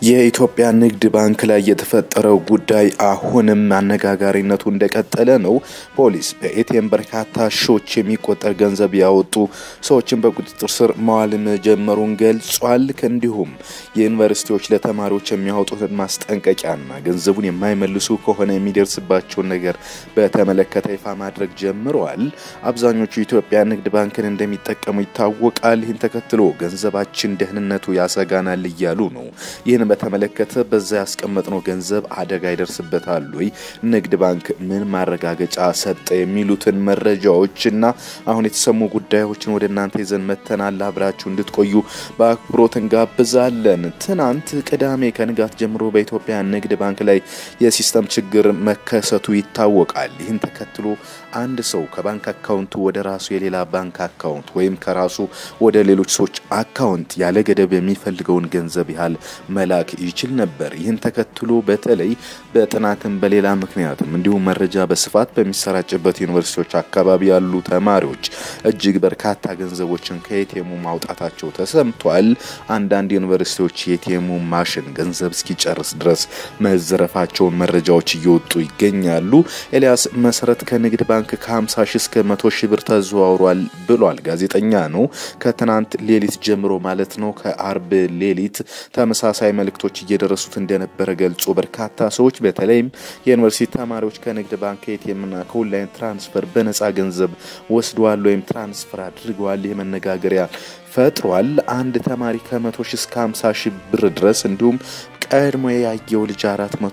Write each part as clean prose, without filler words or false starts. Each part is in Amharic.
የኢትዮጵያ ንግድ ባንክ ላይ የተፈጠረው ጉዳይ አሁንም አነጋጋሪነቱ እንደቀጠለ ነው። ፖሊስ በኤቲኤም በርካታ ሺዎች የሚቆጠር ገንዘብ ያወጡ ሰዎችን በቁጥጥር ስር ማዋል መጀመሩን ገልጿል። እንዲሁም የዩኒቨርሲቲዎች ለተማሪዎች የሚያወጡትን ማስጠንቀቂያና ገንዘቡን የማይመልሱ ከሆነ የሚደርስባቸው ነገር በተመለከተ ይፋ ማድረግ ጀምሯል። አብዛኞቹ የኢትዮጵያ ንግድ ባንክን እንደሚጠቀሙ ይታወቃል። ይህን ተከትሎ ገንዘባችን ደህንነቱ ያሰጋናል እያሉ ነው። ይህን በተመለከተ በዛ ያስቀመጥነው ገንዘብ አደጋ ይደርስበታል ወይ? ንግድ ባንክ ምን ማረጋገጫ ሰጠ? የሚሉትን መረጃዎችና አሁን የተሰሙ ጉዳዮችን ወደ እናንተ ይዘን መተናል። አብራችሁ እንድትቆዩ በአክብሮት እንጋብዛለን። ትናንት ቅዳሜ ከንጋት ጀምሮ በኢትዮጵያ ንግድ ባንክ ላይ የሲስተም ችግር መከሰቱ ይታወቃል። ይህን ተከትሎ አንድ ሰው ከባንክ አካውንቱ ወደ ራሱ የሌላ ባንክ አካውንት ወይም ከራሱ ወደ ሌሎች ሰዎች አካውንት ያለ ገደብ የሚፈልገውን ገንዘብ ያህል መላክ ይችል ነበር። ይህን ተከትሎ በተለይ በጥናትም በሌላ ምክንያትም እንዲሁም መረጃ በስፋት በሚሰራጭበት ዩኒቨርሲቲዎች አካባቢ ያሉ ተማሪዎች እጅግ በርካታ ገንዘቦችን ከኤቲኤሙ ማውጣታቸው ተሰምቷል። አንዳንድ ዩኒቨርሲቲዎች የኤቲኤሙ ማሽን ገንዘብ እስኪጨርስ ድረስ መዘረፋቸውን መረጃዎች እየወጡ ይገኛሉ። ኤልያስ መሰረት ከንግድ ባንክ ከ50 ሺህ እስከ 100 ሺህ ብር ተዘዋውሯል ብሏል። ጋዜጠኛ ነው። ከትናንት ሌሊት ጀምሮ ማለት ነው ከአርብ ሌሊት ተመሳሳይ መልእክቶች እየደረሱት እንደነበረ ገልጾ በርካታ ሰዎች በተለይም የዩኒቨርሲቲ ተማሪዎች ከንግድ ባንክ ኤቲኤምና ከኦንላይን ትራንስፈር በነፃ ገንዘብ ወስደዋል ወይም ትራንስፈር አድርገዋል የመነጋገሪያ ፈጥሯል። አንድ ተማሪ ከ100 ሺህ እስከ 50 ሺህ ብር ድረስ እንዲሁም ቀድሞ ያየው ልጅ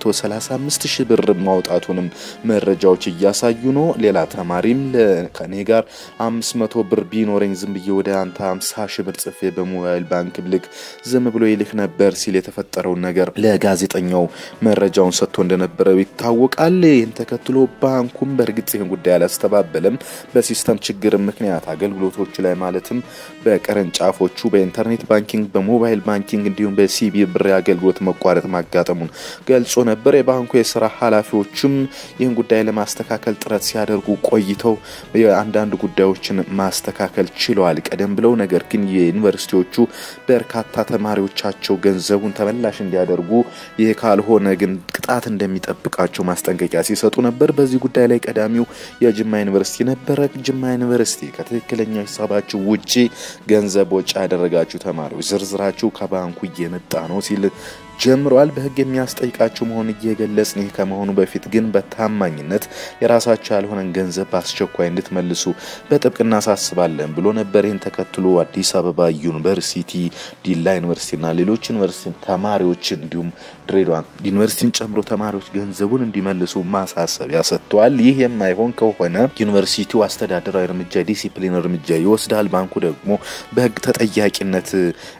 435 ሺህ ብር ማውጣቱንም መረጃዎች እያሳዩ ነው። ሌላ ተማሪም ከኔ ጋር 500 ብር ቢኖረኝ ዝም ብዬ ወደ አንተ 50 ሺህ ብር ጽፌ በሞባይል ባንክ ብልክ ዝም ብሎ ይልክ ነበር ሲል የተፈጠረው ነገር ለጋዜጠኛው መረጃውን ሰጥቶ እንደነበረ ይታወቃል። ይህን ተከትሎ ባንኩም በእርግጥ ይህን ጉዳይ አላስተባበለም። በሲስተም ችግር ምክንያት አገልግሎቶቹ ላይ ማለትም በቅርንጫፎቹ በኢንተርኔት ባንኪንግ፣ በሞባይል ባንኪንግ እንዲሁም በሲቢ ብር አገልግሎት መቋረጥ ማጋጠሙን ገልጾ ነበር። የባንኩ የሥራ ኃላፊዎችም ይህን ጉዳይ ለማስተካከል ጥረት ሲያደርጉ ቆይተው አንዳንድ ጉዳዮችን ማስተካከል ችለዋል ቀደም ብለው። ነገር ግን የዩኒቨርሲቲዎቹ በርካታ ተማሪዎቻቸው ገንዘቡን ተመላሽ እንዲያደርጉ ይህ ካልሆነ ግን ቅጣት እንደሚጠብቃቸው ማስጠንቀቂያ ሲሰጡ ነበር። በዚህ ጉዳይ ላይ ቀዳሚው የጅማ ዩኒቨርሲቲ ነበር። ጅማ ዩኒቨርሲቲ ከትክክለኛው ሂሳባችሁ ውጪ ገንዘብ ወጪ ያደረጋችሁ ተማሪዎች ዝርዝራችሁ ከባንኩ እየመጣ ነው ሲል ጀምሯል። በህግ የሚያስጠይቃችሁ መሆን እየገለጽን ከመሆኑ በፊት ግን በታማኝነት የራሳችሁ ያልሆነን ገንዘብ በአስቸኳይ እንድትመልሱ በጥብቅ እናሳስባለን ብሎ ነበር። ይህን ተከትሎ አዲስ አበባ ዩኒቨርሲቲ፣ ዲላ ዩኒቨርሲቲና ሌሎች ዩኒቨርሲቲ ተማሪዎች እንዲሁም ድሬዳዋ ዩኒቨርሲቲን ጨምሮ ተማሪዎች ገንዘቡን እንዲመልሱ ማሳሰቢያ ሰጥቷል። ይህ የማይሆን ከሆነ ዩኒቨርሲቲው አስተዳደራዊ እርምጃ፣ ዲሲፕሊን እርምጃ ይወስዳል። ባንኩ ደግሞ በህግ ተጠያቂነት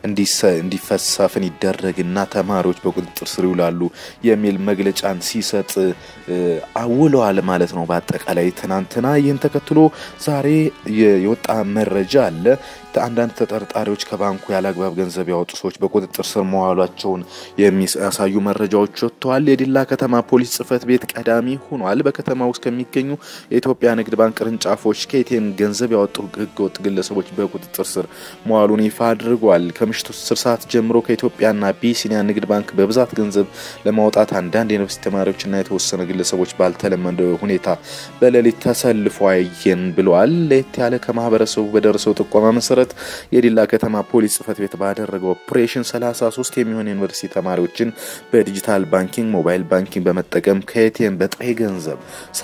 እንዲፈሳፍን ይደረግና ተማሪዎች በቁጥጥር ስር ይውላሉ የሚል መግለጫን ሲሰጥ አውሏል ማለት ነው። በአጠቃላይ ትናንትና ይህን ተከትሎ ዛሬ የወጣ መረጃ አለ። አንዳንድ ተጠርጣሪዎች ከባንኩ ያለአግባብ ገንዘብ ያወጡ ሰዎች በቁጥጥር ስር መዋላቸውን የሚያሳዩ መረጃዎች ወጥተዋል። የዲላ ከተማ ፖሊስ ጽፈት ቤት ቀዳሚ ሆኗል። በከተማው ውስጥ ከሚገኙ የኢትዮጵያ ንግድ ባንክ ቅርንጫፎች ከኤቲኤም ገንዘብ ያወጡ ህገወጥ ግለሰቦች በቁጥጥር ስር መዋሉን ይፋ አድርጓል። ከምሽቱ 10 ሰዓት ጀምሮ ከኢትዮጵያና ቢሲኒያ ንግድ ባንክ በብዛት ገንዘብ ለማውጣት አንዳንድ የዩኒቨርሲቲ ተማሪዎችና የተወሰኑ ግለሰቦች ባልተለመደ ሁኔታ በሌሊት ተሰልፈው አየን ብለዋል። ለየት ያለ ከማህበረሰቡ በደረሰው ጥቆማ መሰረት የዲላ ከተማ ፖሊስ ጽፈት ቤት ባደረገው ኦፕሬሽን 33 የሚሆኑ ዩኒቨርሲቲ ተማሪዎችን በዲጂታል ባንኪንግ፣ ሞባይል ባንኪንግ በመጠቀም ከኤቲኤም በጥሬ ገንዘብ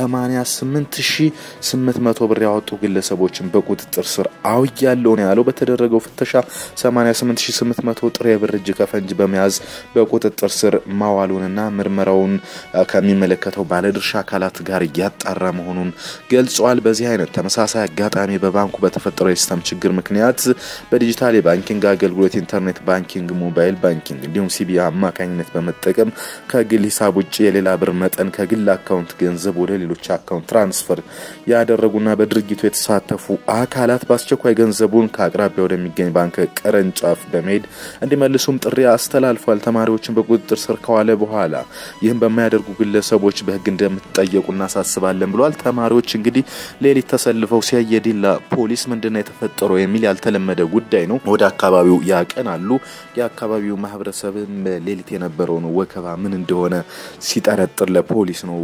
88800 ብር ያወጡ ግለሰቦችን በቁጥጥር ስር አውያለሁ ነው ያለው። በተደረገው ፍተሻ 88800 ጥሬ ብር እጅ ከፈንጅ በመያዝ በቁጥጥር ስር ማዋሉንና ምርመራውን ከሚመለከተው ባለድርሻ አካላት ጋር ያጣራ መሆኑን ገልጿል። በዚህ አይነት ተመሳሳይ አጋጣሚ በባንኩ በተፈጠረው የሲስተም ችግር ምክንያት በዲጂታል ባንኪንግ አገልግሎት፣ ኢንተርኔት ባንኪንግ፣ ሞባይል ባንኪንግ እንዲሁም ሲቢ አማካኝነት በመጠቀም ከግል ሂሳብ ውጪ የሌላ ብር መጠን ከግል አካውንት ገንዘብ ወደ ሌሎች አካውንት ትራንስፈር ያደረጉና በድርጊቱ የተሳተፉ አካላት በአስቸኳይ ገንዘቡን ከአቅራቢያ ወደ ወደሚገኝ ባንክ ቅርንጫፍ በመሄድ እንዲመልሱም ጥሪ አስተላልፏል። ተማሪዎችን በቁጥጥር ስር ከዋለ በኋላ ይህን በማያደርጉ ግለሰቦች በህግ እንደምትጠየቁ እናሳስባለን ብሏል። ተማሪዎች እንግዲህ ሌሊት ተሰልፈው ሲያየዲላ ፖሊስ ምንድነው የተፈጠረው የሚል ያልተለመደ ጉዳይ ነው ወደ አካባቢው ያቀናሉ። የአካባቢው ማህበረሰብም ሌሊት የነበረው ነው ወከባ ምን እንደሆነ ሲጠረጥር ለፖሊስ ነው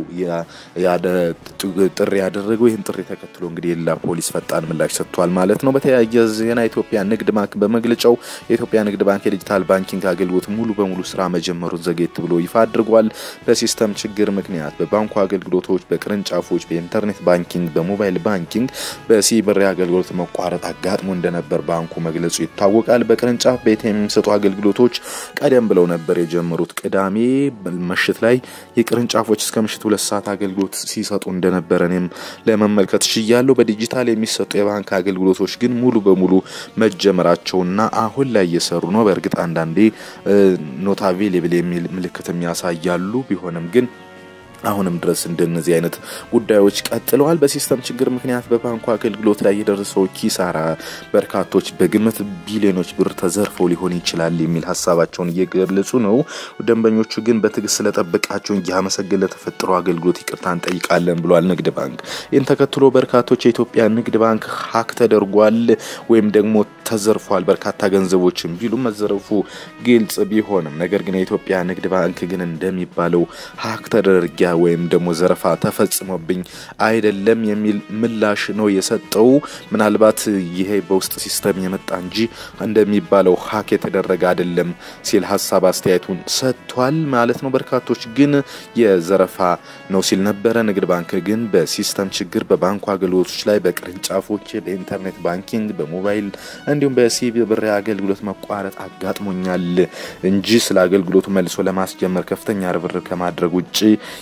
ጥሪ ያደረገው። ይህን ጥሪ ተከትሎ እንግዲህ የላ ፖሊስ ፈጣን ምላሽ ሰጥቷል ማለት ነው። በተያያዘ ዜና ኢትዮጵያ ንግድ ባንክ በመግለጫው የኢትዮጵያ ንግድ ባንክ የዲጂታል ባንኪንግ አገልግሎት ሙሉ በሙሉ ስራ መጀመሩን ዘግይቶ ብሎ ይፋ አድርጓል። በሲስተም ችግር ምክንያት በባንኩ አገልግሎቶች በቅርንጫፎች በኢንተርኔት ባንኪንግ በሞባይል ባንኪንግ በሲብር አገልግሎት መቋረጥ አጋጥሞ እንደነበር ባንኩ መግለጹ ይታወቃል። በቅርንጫፍ በኤቲኤም የሚሰጡ አገልግሎቶች ቀደም ብለው ነበር የጀመሩት። ቅዳሜ ምሽት ላይ የቅርንጫፎች እስከ ምሽት 2 ሰዓት አገልግሎት ሲሰጡ እንደነበር እኔም ለመመልከት ችያለሁ። በዲጂታል የሚሰጡ የባንክ አገልግሎቶች ግን ሙሉ በሙሉ መጀመራቸውና አሁን ላይ እየሰሩ ነው። በእርግጥ አንዳንዴ ኖት አቬሌብል የሚል ምልክት የሚያሳያሉ ቢሆንም ግን አሁንም ድረስ እንደነዚህ አይነት ጉዳዮች ቀጥለዋል። በሲስተም ችግር ምክንያት በባንኩ አገልግሎት ላይ የደረሰው ኪሳራ በርካቶች በግምት ቢሊዮኖች ብር ተዘርፈው ሊሆን ይችላል የሚል ሐሳባቸውን እየገለጹ ነው። ደንበኞቹ ግን በትግስት ስለተጠበቃቸው ያመሰገለ ተፈጥሮ አገልግሎት ይቅርታን ጠይቃለን ብሏል ንግድ ባንክ። ይህን ተከትሎ በርካቶች የኢትዮጵያ ንግድ ባንክ ሀክ ተደርጓል ወይም ደግሞ ተዘርፏል በርካታ ገንዘቦችን ቢሉ መዘረፉ ግልጽ ቢሆንም ነገር ግን የኢትዮጵያ ንግድ ባንክ ግን እንደሚባለው ሀክ ተደርጋ ወይም ደግሞ ዘረፋ ተፈጽሞብኝ አይደለም የሚል ምላሽ ነው የሰጠው። ምናልባት ይሄ በውስጥ ሲስተም የመጣ እንጂ እንደሚባለው ሀክ የተደረገ አይደለም ሲል ሐሳብ አስተያየቱን ሰጥቷል ማለት ነው። በርካቶች ግን የዘረፋ ነው ሲል ነበር። ንግድ ባንክ ግን በሲስተም ችግር በባንኩ አገልግሎቶች ላይ በቅርንጫፎች በኢንተርኔት ባንኪንግ በሞባይል እንዲሁም በሲብር አገልግሎት መቋረጥ አጋጥሞኛል እንጂ ስለ አገልግሎቱ መልሶ ለማስጀመር ከፍተኛ ርብርብ ከማድረግ ውጪ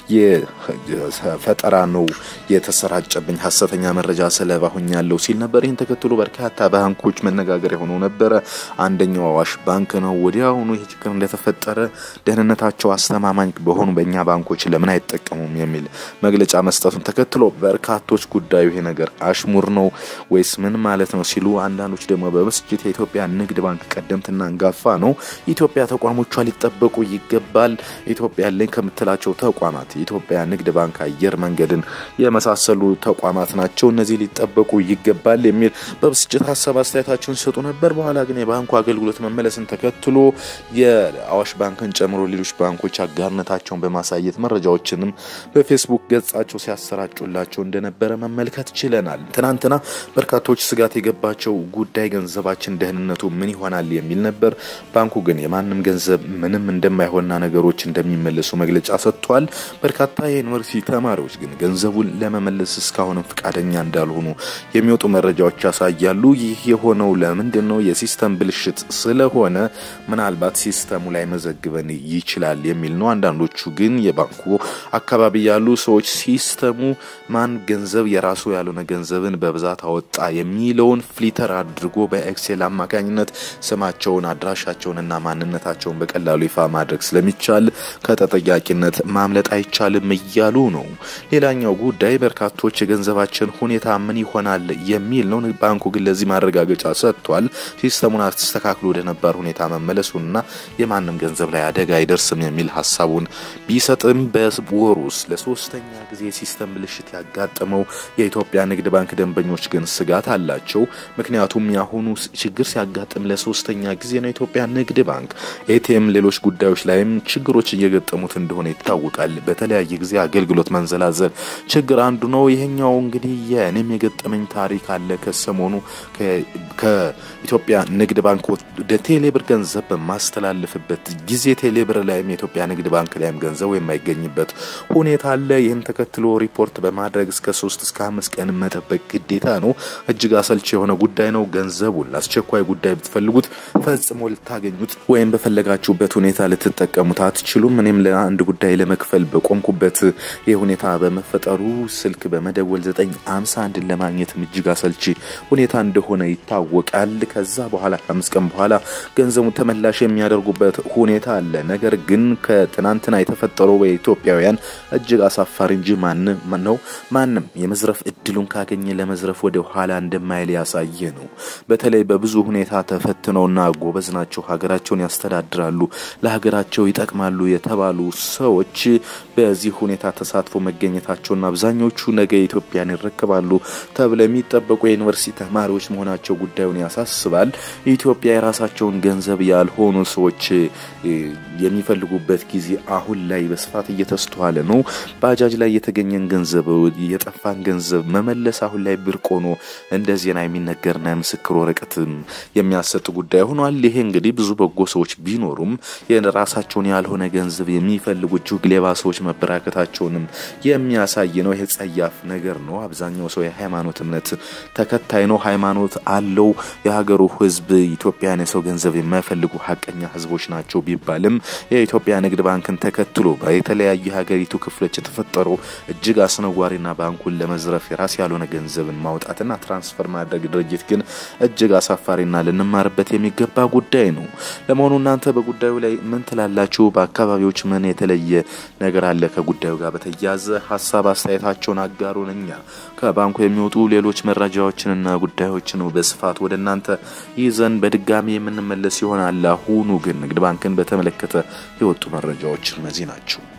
የፈጠራ ነው የተሰራጨብኝ ሐሰተኛ መረጃ ሰለባ ሆኛለሁ ሲል ነበር። ይህን ተከትሎ በርካታ ባንኮች መነጋገሪያ ሆነው ነበር። አንደኛው አዋሽ ባንክ ነው። ወዲያውኑ ይህ ችግር እንደተፈጠረ ደህንነታቸው አስተማማኝ በሆኑ በእኛ ባንኮች ለምን አይጠቀሙም የሚል መግለጫ መስጠቱን ተከትሎ በርካቶች ጉዳዩ ይሄ ነገር አሽሙር ነው ወይስ ምን ማለት ነው ሲሉ፣ አንዳንዶች ደግሞ በመስጂት የኢትዮጵያ ንግድ ባንክ ቀደምትና አንጋፋ ነው፣ ኢትዮጵያ ተቋሞቿ ሊጠበቁ ይገባል፣ ኢትዮጵያ ላይ ከምትላቸው ተቋማት የኢትዮጵያ ንግድ ባንክ አየር መንገድን የመሳሰሉ ተቋማት ናቸው፣ እነዚህ ሊጠበቁ ይገባል የሚል በመስጂት ሐሳብ አስተያየታቸውን ሲሰጡ ነበር። በኋላ ግን የባንኩ አገልግሎት መመለስን ተከትሎ የአዋሽ ባንክን ጨምሮ ሌሎች ባንኮች አጋርነታቸውን በማሳየት መረጃዎችንም በፌስቡክ ገጻቸው ሲያሰራጩላቸው እንደነበረ መመልከት ችለናል። ትናንትና በርካቶች ስጋት የገባቸው ጉዳይ ገንዘባችን ደህንነቱ ምን ይሆናል የሚል ነበር። ባንኩ ግን የማንም ገንዘብ ምንም እንደማይሆንና ነገሮች እንደሚመለሱ መግለጫ ሰጥቷል። በርካታ የዩኒቨርሲቲ ተማሪዎች ግን ገንዘቡን ለመመለስ እስካሁን ፍቃደኛ እንዳልሆኑ የሚወጡ መረጃዎች ያሳያሉ። ይህ የሆነው ለምንድነው? የሲስተም ብልሽት ስለሆነ ምናልባት ሲስተሙ ላይ መዘግበን ይችላል የሚል ነው። አንዳንዶቹ ግን የባንኩ አካባቢ ያሉ ሰዎች ሲስተሙ ማን ገንዘብ የራሱ ያልሆነ ገንዘብን በብዛት አወጣ የሚለውን ፍሊተር አድርጎ በኤክሴል አማካኝነት ስማቸውን አድራሻቸውንና ማንነታቸውን በቀላሉ ይፋ ማድረግ ስለሚቻል ከተጠያቂነት ማምለጥ አይቻልም እያሉ ነው። ሌላኛው ጉዳይ በርካቶች የገንዘባችን ሁኔታ ምን ይሆናል የሚል ነው። ባንኩ ግን ለዚህ ማረጋገጫ ሰጥቷል። ሲስተሙን አስተካክሎ ወደ ነበር ሁኔታ መመለሱና የማንም ገንዘብ ላይ አደጋ አይደርስም የሚል ሐሳቡን ቢሰጥም በወር ውስጥ ለሶስተኛ ጊዜ ሲስተም ብልሽት ያጋጠመው የኢትዮጵያ ንግድ ባንክ ደንበኞች ግን ስጋት አላቸው። ምክንያቱም ያሁኑ ችግር ሲያጋጥም ለሶስተኛ ጊዜ ነው። ኢትዮጵያ ንግድ ባንክ ኤቲኤም ሌሎች ጉዳዮች ላይም ችግሮች እየገጠሙት እንደሆነ ይታወቃል። በተለያየ ጊዜ አገልግሎት መንዘላዘል ችግር አንዱ ነው። ይሄኛው እንግዲህ የኔም የገጠመኝ ታሪክ አለ። ከሰሞኑ ከኢትዮጵያ ንግድ ባንክ ወደ ቴሌብር ገንዘብ በማስተላለፍበት ጊዜ ቴሌብር ላይም የኢትዮጵያ ንግድ ባንክ ላይም ገንዘብ የማይገኝበት ሁኔታ አለ። ይህን ተከትሎ ሪፖርት በማድረግ እስከ 3 እስከ 5 ቀን መጠበቅ ግዴታ ነው። እጅግ አሰልቺ የሆነ ጉዳይ ነው። ገንዘቡን ለአስቸኳይ ጉዳይ ብትፈልጉት ፈጽሞ ልታገኙት ወይም በፈለጋችሁበት ሁኔታ ልትጠቀሙት አትችሉም። እኔም ለአንድ ጉዳይ ለመክፈል በቆምኩ ያወቁበት የሁኔታ በመፈጠሩ ስልክ በመደወል 951 ለማግኘት እጅግ አሰልቺ ሁኔታ እንደሆነ ይታወቃል። ከዛ በኋላ 5 ቀን በኋላ ገንዘቡን ተመላሽ የሚያደርጉበት ሁኔታ አለ። ነገር ግን ከትናንትና የተፈጠረው በኢትዮጵያውያን እጅግ አሳፋሪ እንጂ ማንም የመዝረፍ እድሉን ካገኘ ለመዝረፍ ወደ ኋላ እንደማይል ያሳየ ነው። በተለይ በብዙ ሁኔታ ተፈትነውና ጎበዝ ናቸው፣ ሀገራቸውን ያስተዳድራሉ፣ ለሀገራቸው ይጠቅማሉ የተባሉ ሰዎች በዚህ ሁኔታ ተሳትፎ መገኘታቸውና አብዛኞቹ ነገ ኢትዮጵያን ይረከባሉ ተብለው የሚጠበቁ የዩኒቨርሲቲ ተማሪዎች መሆናቸው ጉዳዩን ያሳስባል። ኢትዮጵያ የራሳቸውን ገንዘብ ያልሆኑ ሰዎች የሚፈልጉበት ጊዜ አሁን ላይ በስፋት እየተስተዋለ ነው። ባጃጅ ላይ የተገኘን ገንዘብ የጠፋን ገንዘብ መመለስ አሁን ላይ ብርቅ ሆኖ እንደዚህና የሚነገርና የምስክር ወረቀት የሚያሰጥ ጉዳይ ሆኗል። ይሄ እንግዲህ ብዙ በጎ ሰዎች ቢኖሩም የራሳቸውን ያልሆነ ገንዘብ የሚፈልጉ እጅግ ሌባ ሰዎች መበራከታቸውንም የሚያሳይ ነው። ይሄ ጸያፍ ነገር ነው። አብዛኛው ሰው የሃይማኖት እምነት ተከታይ ነው፣ ሃይማኖት አለው። የሀገሩ ህዝብ ኢትዮጵያን የሰው ገንዘብ የማይፈልጉ ሐቀኛ ህዝቦች ናቸው ቢባልም የኢትዮጵያ ንግድ ባንክን ተከትሎ በተለያዩ ሀገሪቱ ክፍሎች የተፈጠረው እጅግ አስነዋሪና ባንኩን ለመዝረፍ የራስ ያልሆነ ገንዘብን ማውጣትና ትራንስፈር ማድረግ ድርጊት ግን እጅግ አሳፋሪና ልንማርበት የሚገባ ጉዳይ ነው። ለመሆኑ እናንተ በጉዳዩ ላይ ምን ትላላችሁ? በአካባቢዎች ምን የተለየ ነገር አለ? ከጉዳዩ ጋር በተያያዘ ሐሳብ አስተያየታችሁን አጋሩን። እኛ ከባንኩ የሚወጡ ሌሎች መረጃዎችንና ጉዳዮችን በስፋት ወደ እናንተ ይዘን በድጋሚ የምንመለስ ይሆናል። አሁኑ ግን ንግድ ባንክን በተመለከተ የወጡ መረጃዎች እነዚህ ናቸው።